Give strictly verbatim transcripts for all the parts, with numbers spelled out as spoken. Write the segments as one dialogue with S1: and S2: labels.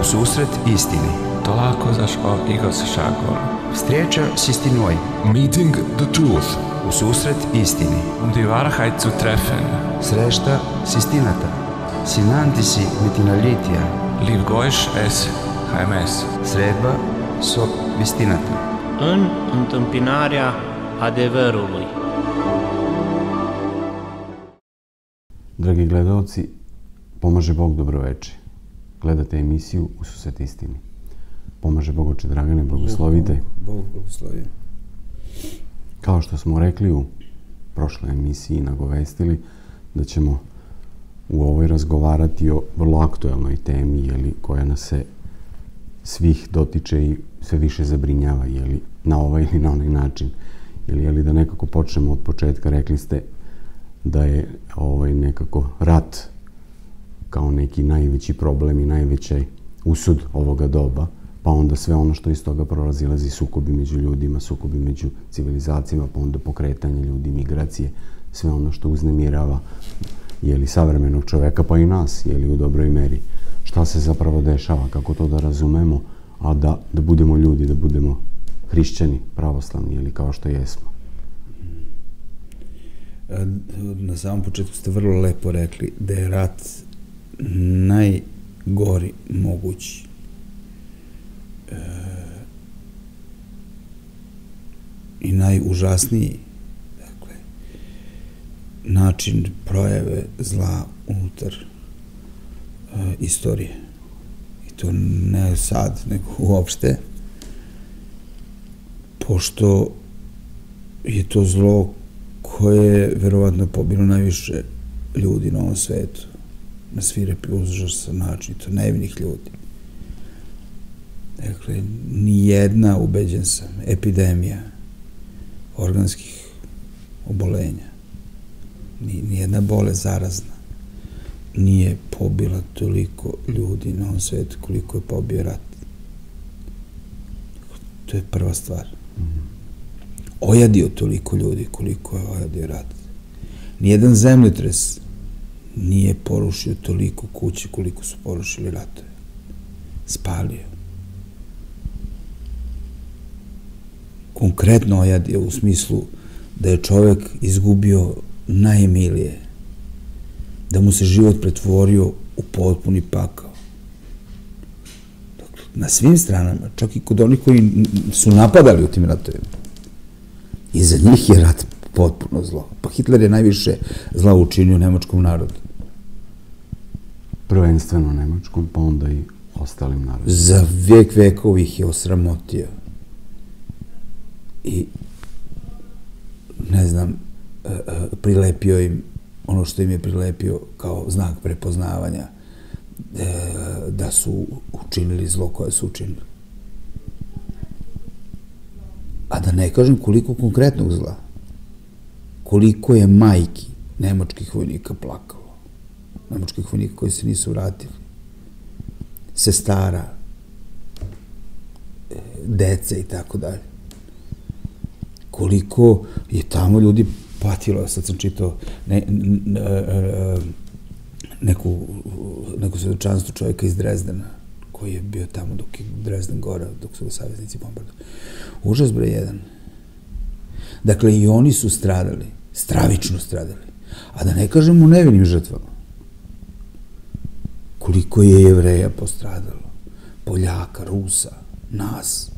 S1: susret istini.
S2: Találkozás a igazsággal.
S1: Встреча с истиной.
S3: Meeting the truth.
S1: U susret istini.
S2: Um die Wahrheit zu treffen.
S1: Srešta s istината. Συνάντηση με την αλήθεια.
S2: Livgoish es Haimes.
S1: Sredba so istината.
S4: În întâmpinarea adevărului.
S5: Dragi gledalci, pomaže Bog, dobroveče. Gledate emisiju U susret istini. Pomaže Bog, oče Dragane, blagoslovite.
S6: Bog blagoslovi.
S5: Kao što smo rekli u prošloj emisiji, nagovestili da ćemo u ovoj razgovarati o vrlo aktuelnoj temi, jeli, koja nas se svih dotiče i sve više zabrinjava, jeli, na ovaj ili na onaj način. Jeli, jeli, da nekako počnemo od početka, rekli ste da je ovaj nekako rat kao neki najveći problem i najveći usud ovoga doba, pa onda sve ono što iz toga prolazilazi, sukobi među ljudima, sukobi među civilizacijama, pa onda pokretanje ljudi, migracije, sve ono što uznemirava jeli, savremenog čoveka, pa i nas, jeli, u dobroj meri. Šta se zapravo dešava, kako to da razumemo, a da, da budemo ljudi, da budemo hrišćani, pravoslavni, jeli, kao što jesmo.
S6: Na samom početku ste vrlo lepo rekli da je rat najgori mogući. E, i najužasniji, dakle, način projave zla unutar e, istorije. I to ne sad, nego uopšte, pošto je to zlo koje je verovatno pobilo najviše ljudi na ovom svetu, na svirepi užasan način, to nevinih ljudi. Dakle, nijedna, ubeđen sam, epidemija organskih obolenja, nijedna bolest zarazna nije pobila toliko ljudi na ovom svetu koliko je pobio rat. To je prva stvar. Ojadio toliko ljudi koliko je ojadio rat. Nijedan zemljotres nije porušio toliko kuće koliko su porušili ratove. Spalio. Konkretno ojadio u smislu da je čovek izgubio najmilije, da mu se život pretvorio u potpuni pakao. Dakle, na svim stranama, čak i kod onih koji su napadali u tim ratovima. I za njih je rat potpuno zlo. Pa Hitler je najviše zla učinio nemačkom narodu.
S5: Prvenstveno nemačkom, pa onda i ostalim narodima.
S6: Za vijek vekov ih je osramotio. I, ne znam, prilepio im ono što im je prilepio kao znak prepoznavanja da su učinili zlo koje su učinili. A da ne kažem koliko konkretnog zla, koliko je majki nemačkih vojnika plakalo, nemačkih vojnika koji se nisu vratili, sestara, dece i tako dalje. Koliko je tamo ljudi patilo, sad sam čitao ne, ne, neku, neku svedočanstvo čovjeka iz Drezdena, koji je bio tamo dok je Drezden gora, dok su ga saveznici bombardovali. Užas broj jedan. Dakle, i oni su stradali, stravično stradali. A da ne kažemo u nevinim žrtvama. Koliko je Jevreja postradalo, Poljaka, Rusa, nas.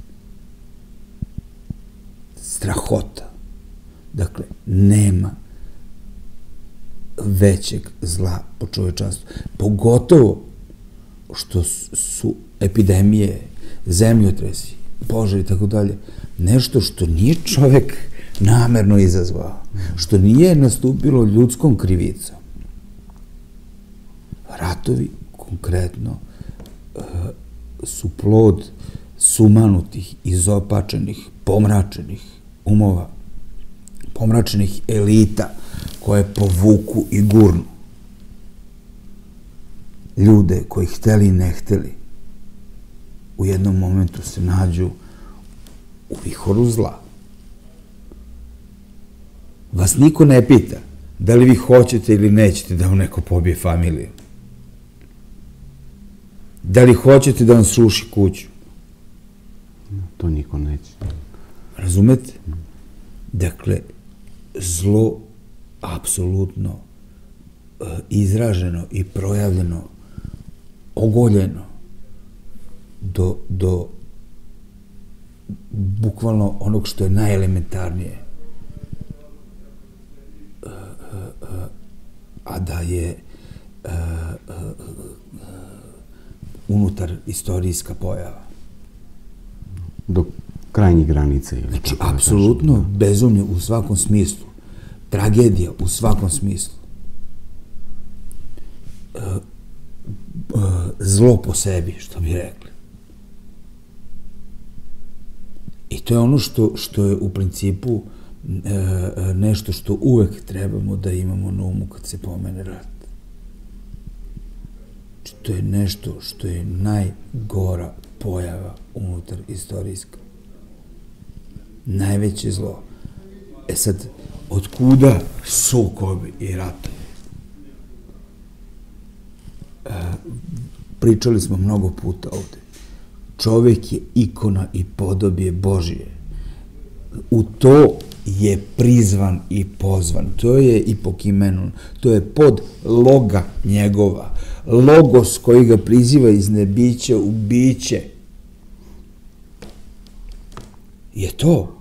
S6: Strahota. Dakle, nema većeg zla po čovečanstvu. Pogotovo što su epidemije, zemljotresi, požari i tako dalje, nešto što nije čovek namerno izazvao, što nije nastupilo ljudskom krivicom. Ratovi, konkretno, su plod sumanutih, izopačenih, pomračenih umova, pomračenih elita koje povuku i gurnu ljude koji hteli i ne hteli u jednom momentu se nađu u vihoru zla. Vas niko ne pita da li vi hoćete ili nećete da vam neko pobije familiju. Da li hoćete da vam sruši kuću?
S5: To niko neće.
S6: Razumete? Dakle, zlo apsolutno izraženo i projavljeno, ogoljeno do, do bukvalno onog što je najelementarnije, a da je unutar istorijska pojava.
S5: Do krajnjih granica.
S6: Znači, apsolutno bezumlje u svakom smislu. Tragedija u svakom smislu. Zlo po sebi, što bi rekli. I to je ono što, što je u principu nešto što uvek trebamo da imamo na umu kad se pomene rat. Znači, to je nešto što je najgora pojava unutar istorijska. Najveće zlo. E sad, otkuda sukobi i ratovi? E, pričali smo mnogo puta ovde. Čovek je ikona i podobje Božije. U to je prizvan i pozvan. To je ipokimenu. To je pod loga njegova. Logos koji ga priziva iz nebića u biće. Je to.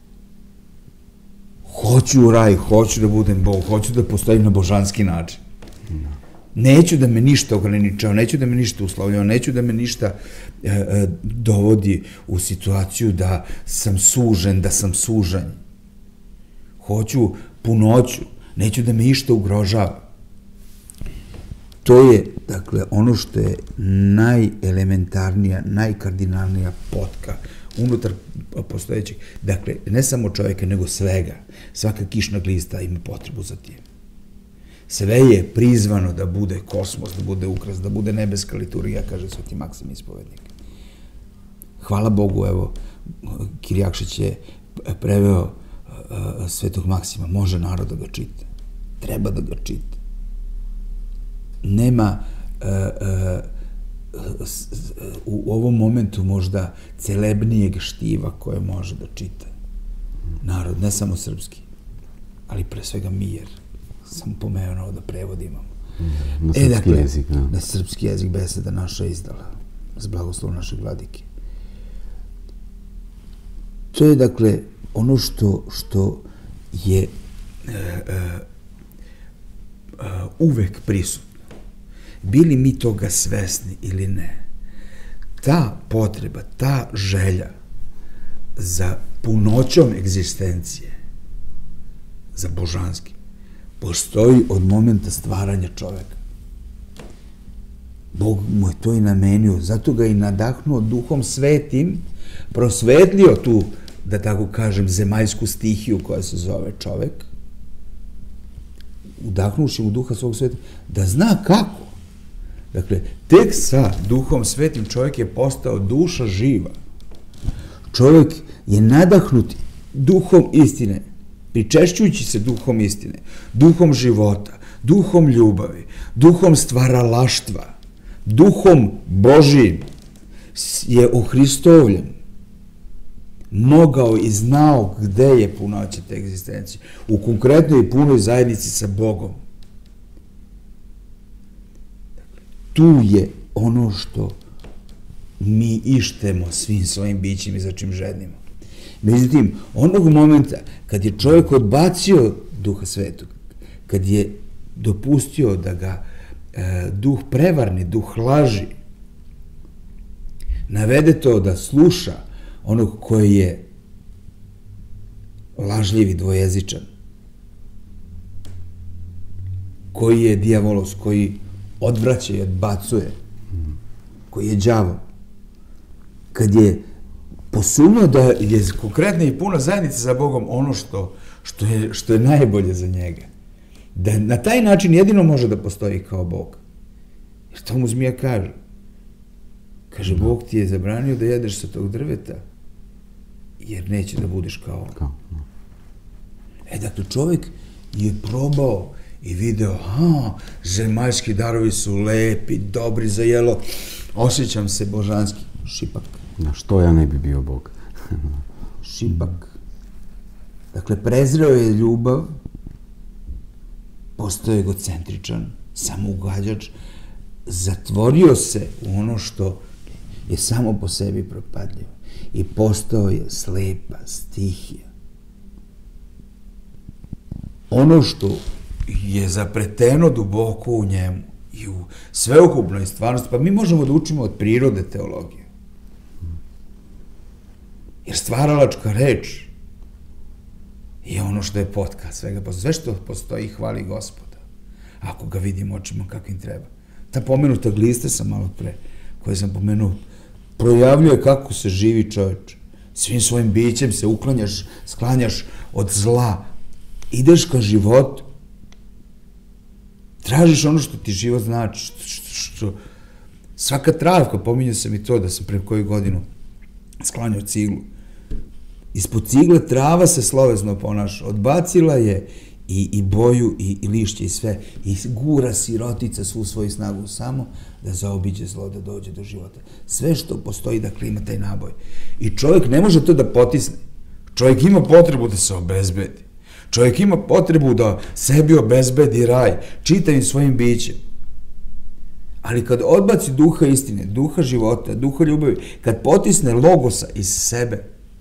S6: Hoću u raj, hoću da budem Bog, hoću da postojim na božanski način. Neću da me ništa ograničava, neću da me ništa uslovljava, neću da me ništa e, e, dovodi u situaciju da sam sužen, da sam sužanj. Hoću punoću, neću da me išta ugrožava. To je, dakle, ono što je najelementarnija, najkardinalnija potka unutar postojećeg, dakle, ne samo čovjeka, nego svega. Svaka kišna glista ima potrebu za tim. Sve je prizvano da bude kosmos, da bude ukras, da bude nebeska liturgija, kaže Sveti Maksim Ispovednik. Hvala Bogu, evo, Kirjakšić je preveo Svetog Maksima, može narod da ga čita. Treba da ga čita. Nema u ovom momentu možda celebnijeg štiva koje može da čita narod, ne samo srpski, ali pre svega mir. Sam pomenuo da prevod imamo.
S5: Na srpski jezik, da.
S6: Na srpski jezik beseda naša izdala, s blagoslovom našeg vladike. To je, dakle, ono što, što je e, e, uvek prisutno. Bili mi toga svesni ili ne, ta potreba, ta želja za punoćom egzistencije, za božanskim, postoji od momenta stvaranja čoveka. Bog mu je to i namenio, zato ga i nadahnuo duhom svetim, prosvetlio tu, da tako kažem, zemaljsku stihiju koja se zove čovek, udahnuši mu duha svog sveta, da zna kako. Dakle, tek sa duhom svetim čovjek je postao duša živa. Čovjek je nadahnut duhom istine, pričešćujući se duhom istine, duhom života, duhom ljubavi, duhom stvaralaštva, duhom Božijim je ohristovljen, mogao i znao gde je punoća te egzistencije, u konkretnoj punoj zajednici sa Bogom. Tu je ono što mi ištemo svim svojim bićima i za čim žednimo. Međutim, onog momenta kad je čovjek odbacio Duha Svetog, kad je dopustio da ga e, duh prevarni, duh laži, navede to da sluša onog koji je lažljiv i dvojezičan, koji je dijavolos, koji odvraća i odbacuje, koji je đavo, kad je posumnio da je konkretna i puna zajednica sa Bogom ono što, što, je, što je najbolje za njega. Da na taj način jedino može da postoji kao Bog. Jer to mu zmija kaže. Kaže, Bog ti je zabranio da jedeš sa tog drveta, jer neće da budeš kao on.
S5: Kao, no.
S6: E, dakle, čovjek je probao i video, a, zemaljski darovi su lepi, dobri za jelo, osjećam se božanski. Šipak.
S5: Na što ja ne bi bio Bog?
S6: Šipak. Dakle, prezreo je ljubav, postao je egocentričan, samougađač, zatvorio se u ono što je samo po sebi propadljivo i postao je slepa stihija. Ono što je zapreteno duboko u njemu i u sveukupnoj stvarnosti, pa mi možemo da učimo od prirode teologije. Jer stvaralačka reč je ono što je potka svega, pa sve što postoji hvali Gospoda, ako ga vidimo očima kakvim treba. Ta pomenuta glista sam malo pre, koju sam pomenuo, projavljuje kako se živi čovječ. Svim svojim bićem se uklanjaš, sklanjaš od zla, ideš ka životu, tražiš ono što ti život znači, što, što, što svaka travka, pominjao sam i to da sam pre koju godinu sklanjao ciglu, ispod cigle trava se slovezno ponaša, odbacila je i, i boju i, i lišće i sve, i gura sirotica svu svoju snagu samo da zaobiđe zlo, da dođe do života. Sve što postoji, dakle, ima taj naboj. I čovjek ne može to da potisne. Čovjek ima potrebu da se obezbedi. Čovjek ima potrebu da sebi obezbedi raj, čitavim svojim bićem. Ali kad odbaci duha istine, duha života, duha ljubavi, kad potisne logosa iz sebe,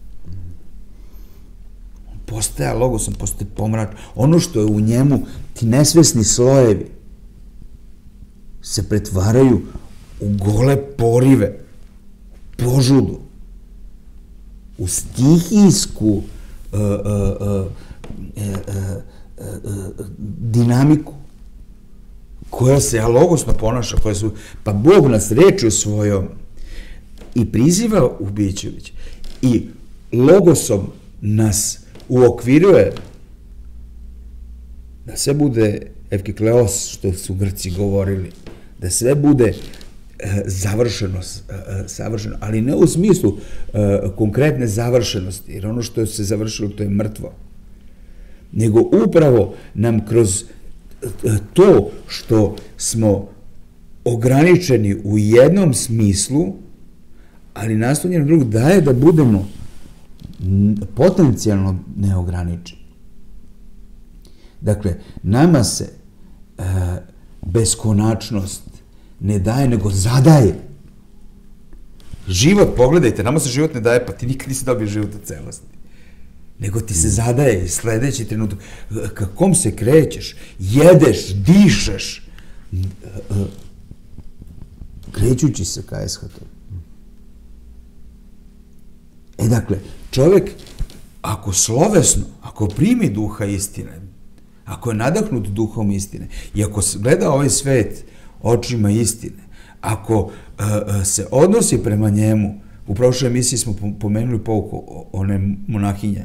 S6: postaje logosom, postaje pomrač. Ono što je u njemu, ti nesvesni slojevi, se pretvaraju u gole porive, požudu, u stihijsku uh, uh, uh, dinamiku koja se alogosno ponaša, koja su, pa Bog nas rečju svojom i priziva u Bićević i logosom nas uokviruje da sve bude evkikleos, što su Grci govorili, da sve bude završeno, savršeno, ali ne u smislu konkretne završenosti, jer ono što se završilo to je mrtvo, nego upravo nam kroz to što smo ograničeni u jednom smislu, ali naslonjeno drugog, daje da budemo potencijalno neograničeni. Dakle, nama se beskonačnost ne daje, nego zadaje. Život, pogledajte, nama se život ne daje, pa ti nikad nisi dobio život od celosti. Nego ti se zadaje i sledeći trenutak, kakom se krećeš, jedeš, dišeš, krećući se ka eshatom. E dakle, čovjek, ako slovesno, ako primi duha istine, ako je nadahnut duhom istine i ako gleda ovaj svet očima istine, ako uh, se odnosi prema njemu, u prošloj emisiji smo pomenuli pouku one monahinje,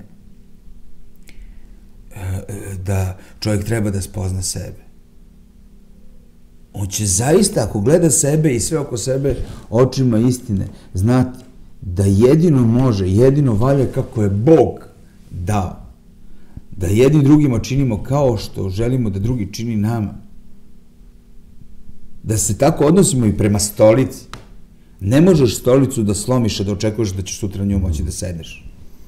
S6: uh, da čovjek treba da spozna sebe. On će zaista, ako gleda sebe i sve oko sebe očima istine, znati da jedino može, jedino valja kako je Bog dao. Da jedni drugima činimo kao što želimo da drugi čini nama. Da se tako odnosimo i prema stolici. Ne možeš stolicu da slomiš, a da očekuješ da ćeš sutra nju moći da sedneš.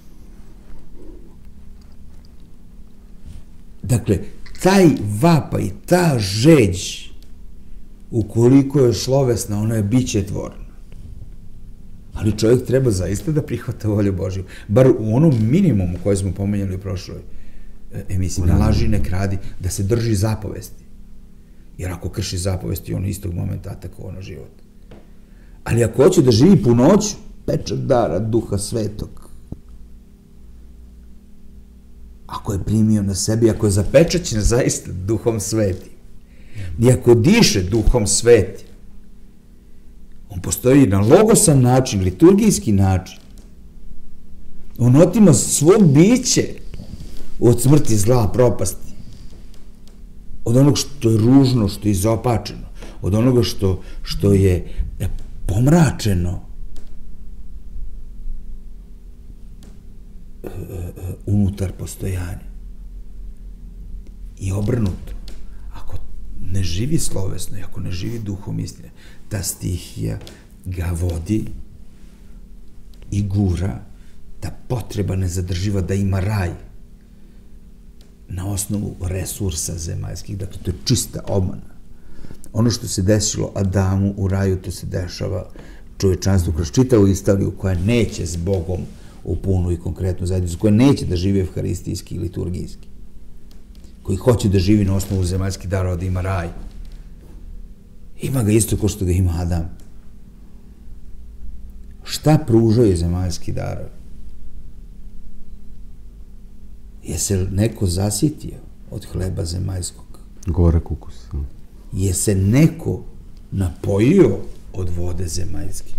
S6: Dakle, taj vapaj, ta žeđ, ukoliko je slovesna, ona je biće tvorna. Ali čovjek treba zaista da prihvata volju Božju. Bar u onom minimumu koje smo pomenjali u prošloj emisiji. Ne laži, ne kradi, da se drži zapovesti. Jer ako krši zapovesti, on istog momenta atakova na život. Ali ako hoće da živi punoću, pečat dara duha svetog. Ako je primio na sebi, ako je zapečaćen zaista duhom svetim, i ako diše duhom svetim, on postoji na logosan način, liturgijski način. On otima svo biće od smrti, zla, propasti. Od onog što je ružno, što je izopačeno. Od onoga što, što je pomračeno unutar postojanja. I obrnuto. Ako ne živi slovesno i ako ne živi duhom istine, ta stihija, ga vodi i gura ta potreba nezadrživa da ima raj na osnovu resursa zemaljskih. Dakle, to je čista obmana. Ono što se desilo Adamu u raju, to se dešava čovečanstvu kroz čitavu istoriju koja neće s Bogom u punu i konkretnu zajednicu, koja neće da živi evharistijski i liturgijski, koji hoće da živi na osnovu zemaljskih darova, da ima raj. Ima ga isto kao što ga ima Adam. Šta pružaju zemaljski darovi? Je se neko zasitio od hleba zemaljskog?
S5: Gorak ukus.
S6: Je se neko napojio od vode zemaljske?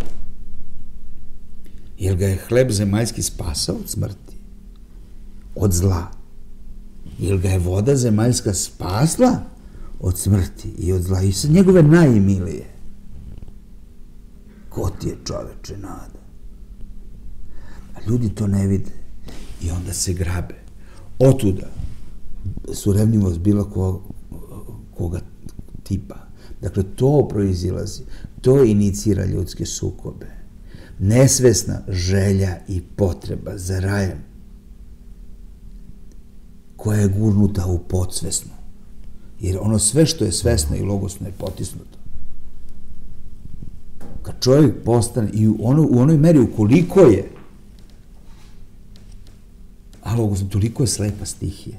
S6: Jer ga je hleb zemaljski spasao od smrti? Od zla? Jer ga je voda zemaljska spasla od smrti i od zla? I sa njegove najmilije. Ko ti je, čoveče, nada? A ljudi to ne vide i onda se grabe. Otuda su revnjivost bila ko, koga tipa. Dakle, to proizilazi, to inicira ljudske sukobe. Nesvesna želja i potreba za rajem koja je gurnuta u podsvesno. Jer ono sve što je svesno i logosno je potisnuto. Kad čovjek postane, i u, ono, u onoj meri ukoliko je, a logosno, toliko je slepa stihija.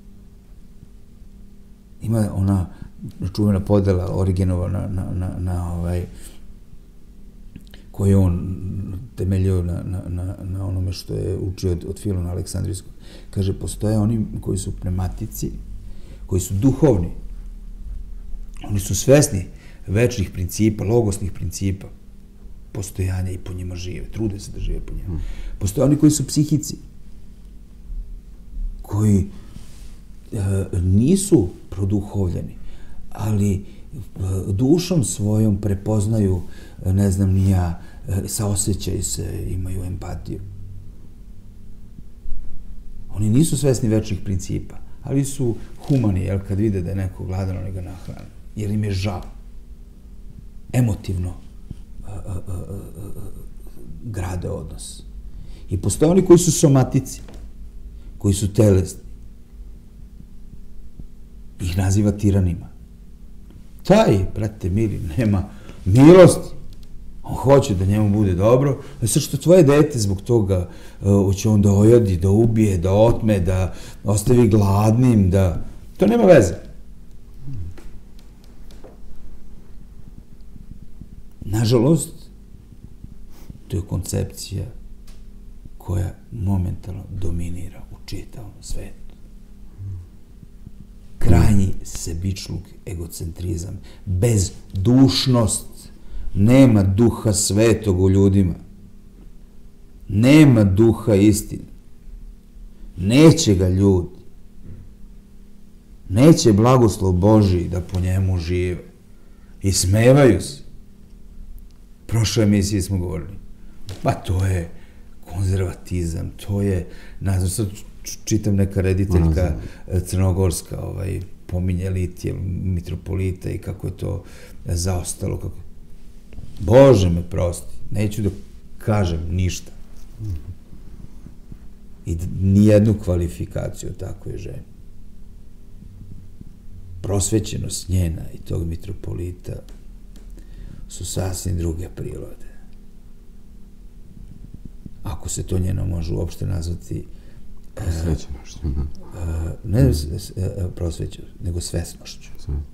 S6: Ima ona čuvena podela Origenova na, na, na, na ovaj, koju je on temeljio na, na, na, na onome što je učio od, od Filona Aleksandrijskog. Kaže, postoje oni koji su pneumatici, koji su duhovni. Oni su svesni večnih principa, logosnih principa postojanja i po njima žive, trude se da žive po njima. Postoje oni koji su psihici, koji e, nisu produhovljeni, ali e, dušom svojom prepoznaju, ne znam ni ja, e, saosećaju se, imaju empatiju. Oni nisu svesni večnih principa, ali su humani, jer kad vide da je neko gladan, oni ga nahrane, jer im je žao. Emotivno a, a, a, a, grade odnos. I postoje oni koji su somatici, koji su telesni. Ih naziva tiranima. Taj, brate mili, nema milosti. On hoće da njemu bude dobro, a sad što tvoje dete zbog toga hoće on da ojadi, da ubije, da otme, da ostavi gladnim, da... To nema veze. Nažalost, to je koncepcija koja momentalno dominira u čitavom svetu. Krajnji sebičluk, egocentrizam, bezdušnost, nema duha svetog u ljudima. Nema duha istine. Neće ga ljudi. Neće blagoslov Božiji da po njemu žive. I smevaju se. Prošle emisije smo govorili. Pa to je konzervatizam, to je, ne znam, sad čitam neka rediteljka crnogorska, ovaj, pominje litije, mitropolita i kako je to zaostalo. Kako... Bože me prosti, neću da kažem ništa. I nijednu kvalifikaciju o takvoj ženi. Prosvećenost njena i tog mitropolita su sasvim druge prirode. Ako se to njeno može uopšte nazvati
S5: prosvećenošću.
S6: Ne prosvećenošću, nego svesnošću.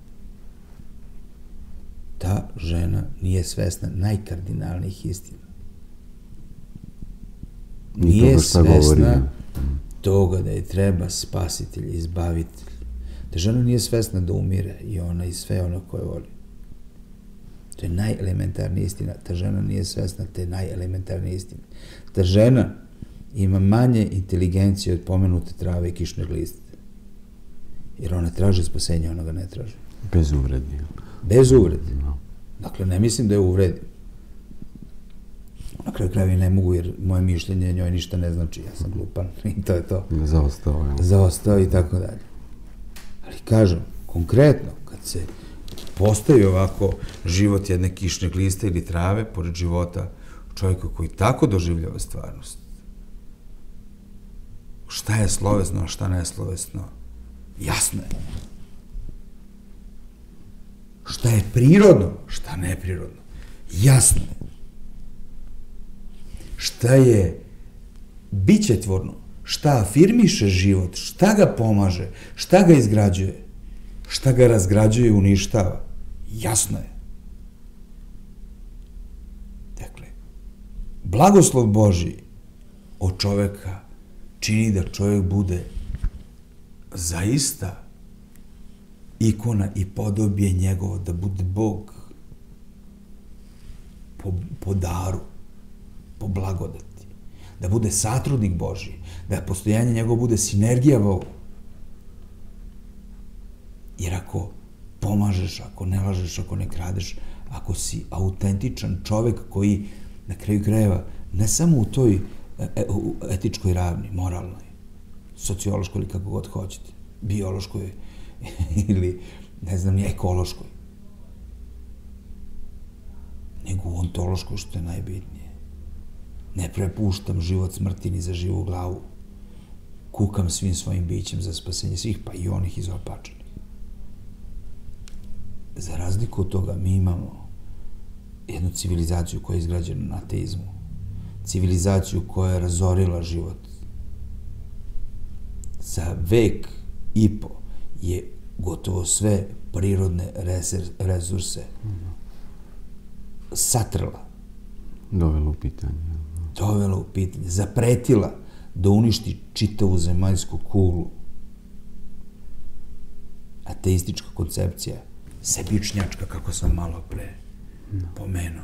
S6: Ta žena nije svesna najkardinalnijih istina. Nije svesna toga da je treba spasitelj, izbavitelj. Ta žena nije svesna da umire i ona i sve ono koje voli. To je najelementarnija istina. Ta žena nije svesna te najelementarnije istine. Ta žena ima manje inteligencije od pomenute trave i kišne gliste. Jer ona traži spasenje, ona ga ne traži.
S5: Bez uvredi.
S6: Bez uvredi. Dakle, ne mislim da je uvredim. Na kraju kraju ne mogu, jer moje mišljenje njoj ništa ne znači. Ja sam glupan i to je to.
S5: Zaostao.
S6: Zaostao i tako dalje. Ali kažem, konkretno, kad se postoji ovako život jedne kišne gliste ili trave, pored života čovjeka koji tako doživljava stvarnost. Šta je slovesno, a šta neslovesno? Jasno je. Šta je prirodno, šta neprirodno? Jasno je. Šta je bićetvorno, šta afirmiše život, šta ga pomaže, šta ga izgrađuje, šta ga razgrađuje i uništava? Jasno je. Dakle, blagoslov Božji od čoveka čini da čovjek bude zaista ikona i podobije njegovo, da bude Bog po, po daru, po blagodati, da bude satrudnik Božji, da postojanje njegovo bude sinergija Bogu. Jer ako pomažeš, ako ne lažeš, ako ne kradeš, ako si autentičan čovek koji na kraju krajeva, ne samo u toj etičkoj ravni, moralnoj, sociološkoj ili kako god hoćete, biološkoj ili, ne znam, ni ekološkoj, nego u ontološkoj, što je najbitnije. Ne prepuštam život smrti ni za živu glavu. Kukam svim svojim bićem za spasenje svih, pa i onih izopačenih. Za razliku od toga, mi imamo jednu civilizaciju koja je izgrađena na ateizmu. Civilizaciju koja je razorila život. Za vek i po je gotovo sve prirodne resurse satrla.
S5: Dovela u pitanje.
S6: Dovela u pitanje. Zapretila da uništi čitavu zemaljsku kuglu. Ateistička koncepcija, sebičnjačka, kako sam malo pre pomenuo.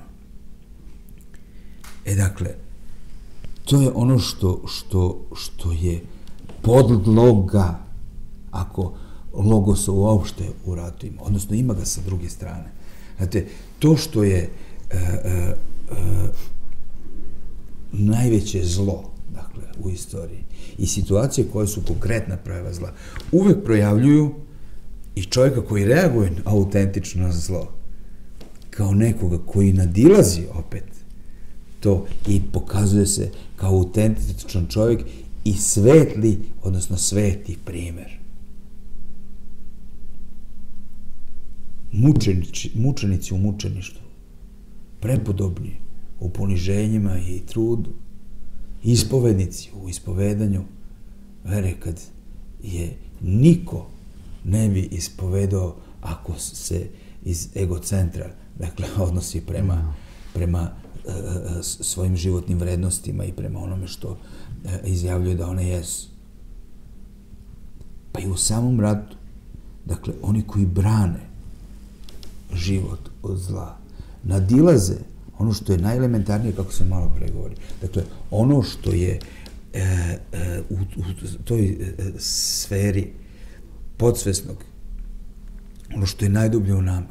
S6: E, dakle, to je ono što, što, što je podloga, ako logos uopšte u ratu ima, odnosno ima ga sa druge strane. Znate, to što je uh, uh, uh, najveće zlo, dakle, u istoriji i situacije koje su konkretna projava zla, uvek projavljuju i čovjeka koji reaguje autentično na zlo, kao nekoga koji nadilazi opet to i pokazuje se kao autentičan čovjek i svetli, odnosno sveti primer. Mučenici, mučenici u mučeništvu, prepodobni u poniženjima i trudu, ispovednici u ispovedanju vere, kad je niko ne bi ispovedao ako se iz egocentra, dakle, odnosi prema, prema uh, svojim životnim vrednostima i prema onome što uh, izjavljuje da one jesu. Pa i u samom ratu, dakle, oni koji brane život od zla, nadilaze ono što je najelementarnije, kako sam malo pregovori. Dakle, ono što je e, e, u, u toj e, sferi podsvesnog, ono što je najdublje u nama,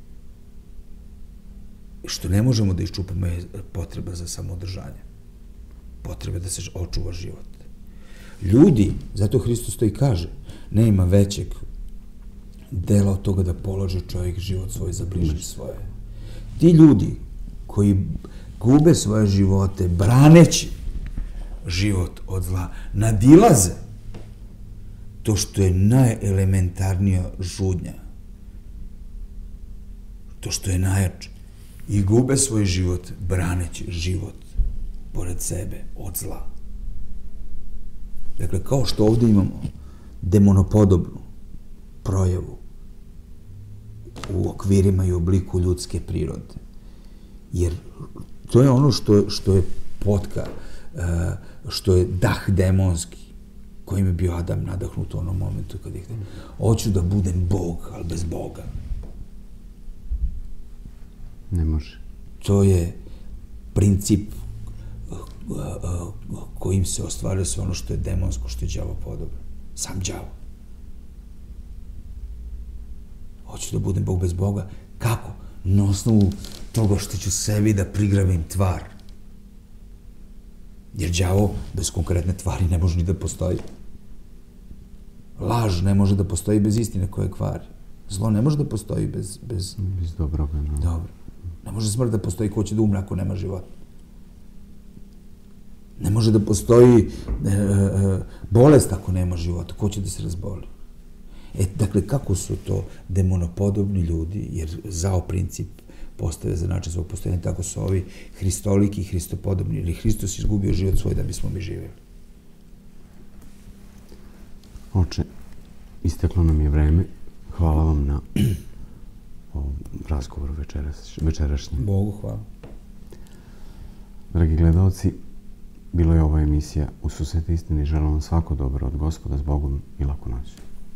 S6: što ne možemo da iščupamo, je potreba za samodržanje. Potreba da se očuva život. Ljudi, zato Hristos to i kaže, nema većeg dela od toga da polaže čovjek život svoj za bližnje svoje. Ti ljudi koji gube svoje živote braneći život od zla, nadilaze to što je najelementarnija žudnja, to što je najjače, i gube svoj život braneći život pored sebe od zla. Dakle, kao što ovdje imamo demonopodobnu projavu u okvirima i obliku ljudske prirode, jer to je ono što, što je potka, što je dah demonski, kojim je bio Adam nadahnut u onom momentu kad je htio. Hoću da budem Bog, ali bez Boga.
S5: Ne može.
S6: To je princip kojim se ostvaruje sve ono što je demonsko, što je đavo podobno. Sam đavo. Hoću da budem Bog bez Boga. Kako? Na osnovu toga što ću sebi da prigravim tvar. Jer đavo bez konkretne tvari ne može ni da postoji. Laž ne može da postoji bez istine koje kvari. Zlo ne može da postoji bez... bez...
S5: Bez dobroga, no.
S6: Dobro. Ne može smrt da postoji ko će da umre ako nema života. Ne može da postoji e, e, bolest ako nema života. Ko će da se razboli? E, dakle, kako su to demonopodobni ljudi, jer zao princip postave za način svog postojanja, tako su ovi hristoliki i hristopodobni, ili Hristos izgubio život svoj da bismo mi živjeli.
S5: Oče, isteklo nam je vreme. Hvala vam na ovom razgovoru večeras, večerašnjem.
S6: Bogu hvala.
S5: Dragi gledalci, bilo je ova emisija U susret istini. Želim vam svako dobro od Gospoda, s Bogom i laku noć.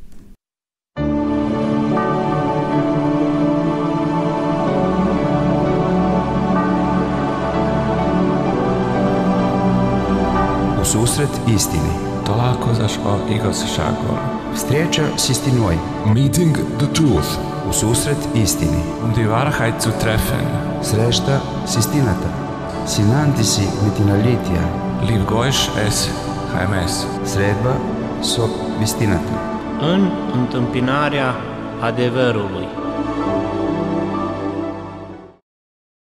S1: U susret istini.
S2: Találkozás a igazsággal.
S1: Встреча с истиной.
S3: Meeting the truth.
S1: У susret istini.
S2: Um die Wahrheit zu treffen.
S1: Среща с истината. Συνάντηση με την αλήθεια.
S2: Livgois es Haimes.
S1: Средба со истината.
S4: În întâmpinarea adevărului.